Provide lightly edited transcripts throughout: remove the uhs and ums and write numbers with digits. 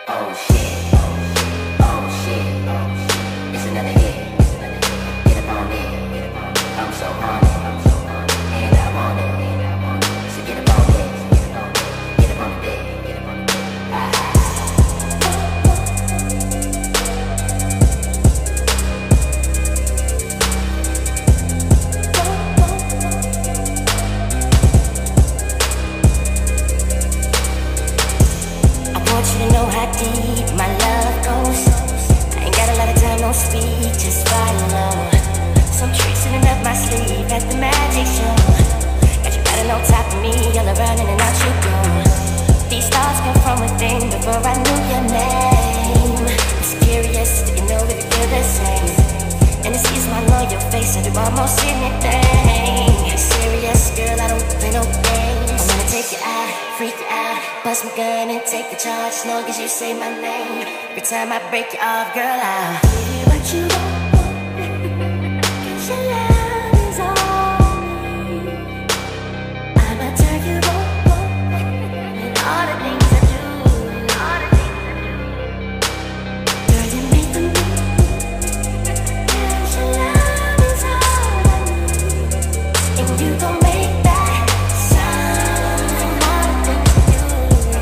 Oh shit, oh shit, it's another hit. Get up on it, I'm so horny, and I want it. So get up on it, get up on the bed, get up on the bed. I want you to know how deep my love goes. I ain't got a lot of time, no speak, just follow. Some tricks sitting up my sleeve at the magic show. Got you riding on top of me, all around in and out you go. These thoughts come from within before I knew your name. It's curious, do you know if you feel the same? And it's easy, I know your face, I do almost anything. Serious, girl, I don't play no games. I wanna take you out, freak you out, bust my gun and take the charge as long as you say my name. Every time I break you off, girl, I'll give you what you want, 'cause your love is all I need. I'ma turn you on, and all the things I do, all the things I do. Girl, you make me, 'cause your love is all I need. And you gon' make that sound from all the things you do.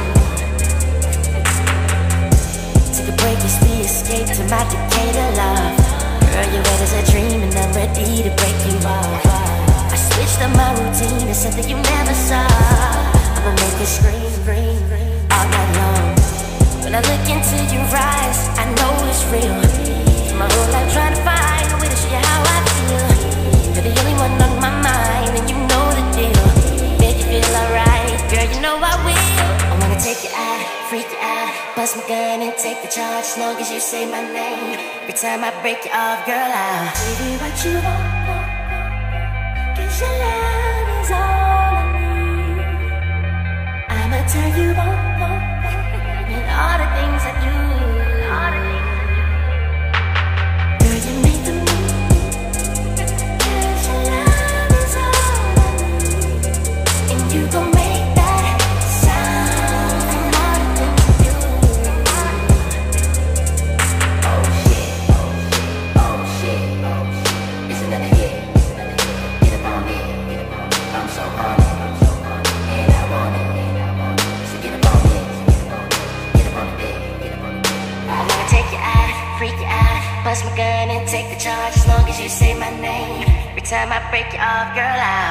Take a break as we escape to my Decatur love. Girl, you're red as a dream and I'm ready to break you off. I switched up my routine to something you never saw. I'ma make you scream, all night long. When I look into your eyes, I know it's real. My whole life trying to find a way to show you how I feel. You're the only one on my mind and you know the deal. Make you feel alright, girl, you know I will. I wanna take you out, freak you out, bust my gun and take the charge as long as you say my name. Every time I break you off, girl, I'll give you what you want, 'cause your love is all I need. I'ma turn you on, and all the things I do, all the things I do. Girl, you make the move, 'cause your love is all I need. And you gon' make that sound from all the things I do. Oh shit, oh shit, it's another hit. Get up on it, I'm so horny, and I want it. So get up on it, get up on the bed, get up on the bed. I wanna take you out, freak you out, bust my gun and take the charge as long as you say my name. Every time I break you off, girl, I